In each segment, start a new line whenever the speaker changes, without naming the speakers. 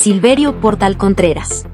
Silverio Portal Contreras.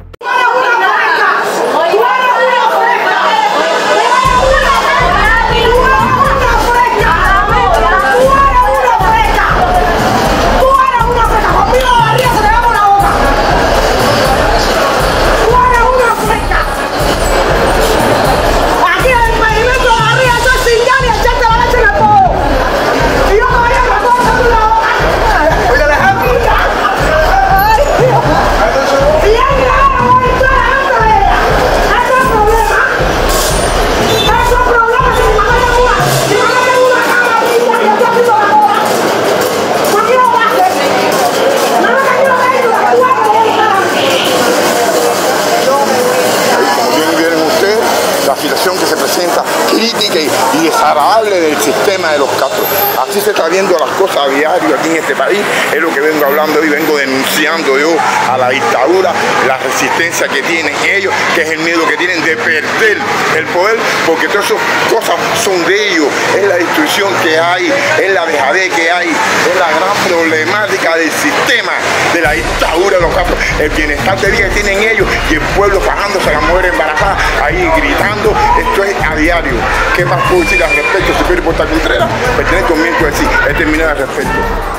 La situación que se presenta crítica y desagradable del sistema de los Castro. Así se está viendo las cosas a diario aquí en este país. Es lo que vengo hablando hoy, vengo denunciando yo a la dictadura, la resistencia que tienen ellos, que es el miedo que tienen de perder el poder, porque todas esas cosas son de ellos. Es la destrucción que hay, es la dejadez que hay, es la gran problemática del sistema de la dictadura de los Castro. El bienestar de vida que tienen ellos y el pueblo fajándose a la mujer embarazada, ahí gritando. Esto es a diario. ¿Qué más puedo decir al respecto? Silverio Portal Contreras, pertenezco a decir, he terminado al respecto.